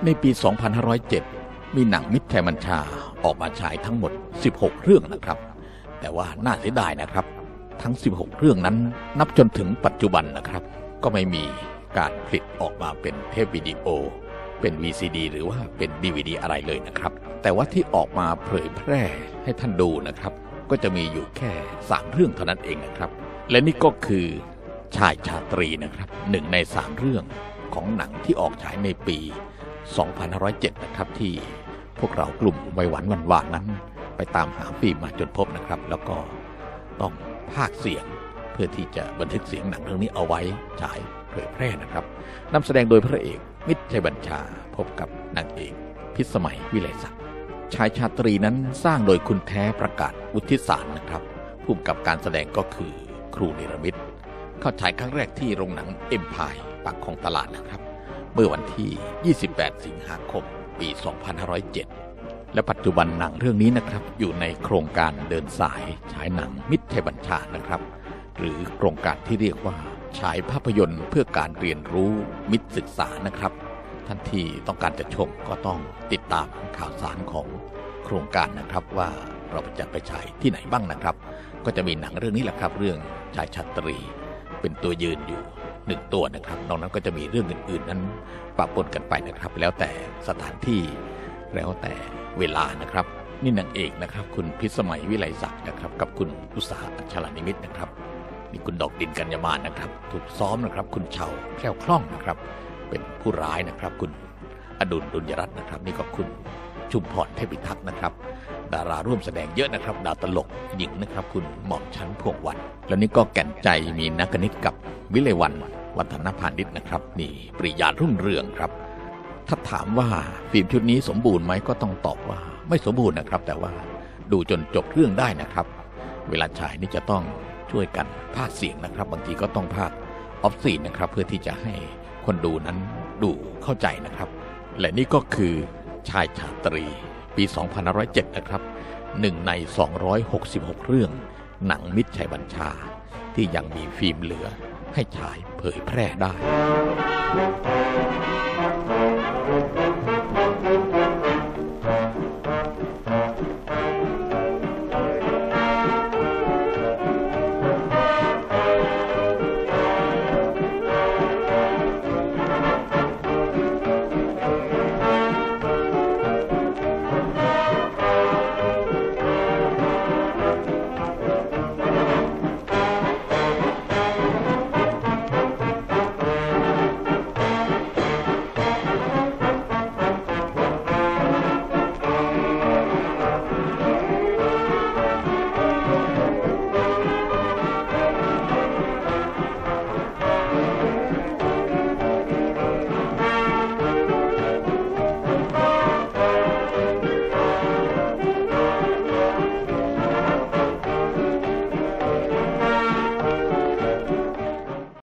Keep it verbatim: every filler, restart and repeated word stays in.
ในปี สองพันห้าร้อยเจ็ด มีหนังมิตรชัยบัญชาออกมาฉายทั้งหมด สิบหก เรื่องนะครับแต่ว่าน่าเสียดายนะครับทั้ง สิบหก เรื่องนั้นนับจนถึงปัจจุบันนะครับก็ไม่มีการผลิตออกมาเป็นเทปวิดีโอเป็น วี ซี ดี หรือว่าเป็น ดี วี ดี อะไรเลยนะครับแต่ว่าที่ออกมาเผยแพร่ให้ท่านดูนะครับก็จะมีอยู่แค่สามเรื่องเท่านั้นเองนะครับและนี่ก็คือชายชาตรีนะครับหนึ่งในสามเรื่องของหนังที่ออกฉายในปี สองพันห้าร้อยเจ็ด นะครับที่พวกเรากลุ่มวัยหวานวันวานนั้นไปตามหาฟิล์มมาจนพบนะครับแล้วก็ต้องพากย์เสียงเพื่อที่จะบันทึกเสียงหนังเรื่องนี้เอาไว้ฉายเผยแพร่นะครับนำแสดงโดยพระเอกมิตรชัยบัญชาพบกับนางเอกพิสมัยวิไลศักดิ์ชายชาตรีนั้นสร้างโดยคุณแท้ประกาศวุฒิสารนะครับผู้กำกับการแสดงก็คือครูเนรมิตเข้าฉายครั้งแรกที่โรงหนังเอ็มพายปากคลองตลาดนะครับเมื่อวันที่ ยี่สิบแปด สิงหาคม ปี สองพันห้าร้อยเจ็ด และปัจจุบันหนังเรื่องนี้นะครับอยู่ในโครงการเดินสายฉายหนังมิตรชัยบัญชานะครับหรือโครงการที่เรียกว่าฉายภาพยนตร์เพื่อการเรียนรู้มิตรศึกษานะครับท่านที่ต้องการจะชมก็ต้องติดตามข่าวสารของโครงการนะครับว่าเราจะไปฉายที่ไหนบ้างนะครับก็จะมีหนังเรื่องนี้แหละครับเรื่องชายชาตรีเป็นตัวยืนอยู่หนึ่งตัวนะครับนอกนั้นก็จะมีเรื่องอื่นๆนั้นปะปนกันไปนะครับแล้วแต่สถานที่แล้วแต่เวลานะครับนี่นางเอกนะครับคุณพิสมัยวิไลศักดิ์นะครับกับคุณอุษาอัชรานิมิตนะครับนี่คุณดอกดินกัญญามานนะครับถูกซ้อมนะครับคุณเฉาแคล่วคล่องนะครับเป็นผู้ร้ายนะครับคุณอดุลดุลยรัตน์นะครับนี่ก็คุณชุมพรเทพิทักษ์นะครับดาราร่วมแสดงเยอะนะครับดาวตลกหญิงนะครับคุณหม่อมชั้นพวงวันแล้วนี่ก็แก่นใจมีนักนิตกับวิไลวรรณวัฒนพานิชนะครับนี่ปริยารุ่งเรืองครับถ้าถามว่าฟิล์มชุดนี้สมบูรณ์ไหมก็ต้องตอบว่าไม่สมบูรณ์นะครับแต่ว่าดูจนจบเรื่องได้นะครับเวลาฉายนี่จะต้องช่วยกันพากย์เสียงนะครับบางทีก็ต้องพากย์ออฟซีนนะครับเพื่อที่จะให้คนดูนั้นดูเข้าใจนะครับและนี่ก็คือชายชาตรีปี สองพันห้าร้อยเจ็ด นะครับหนึ่งในสองร้อยหกสิบหกเรื่องหนังมิตรชัยบัญชาที่ยังมีฟิล์มเหลือให้ฉายเผยแพร่ได้